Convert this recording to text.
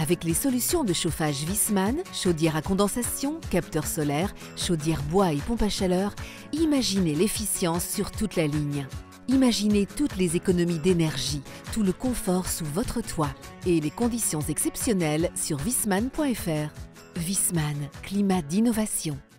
Avec les solutions de chauffage Viessmann, chaudière à condensation, capteur solaire, chaudière bois et pompe à chaleur, imaginez l'efficience sur toute la ligne. Imaginez toutes les économies d'énergie, tout le confort sous votre toit et les conditions exceptionnelles sur viessmann.fr. Viessmann, climat d'innovation.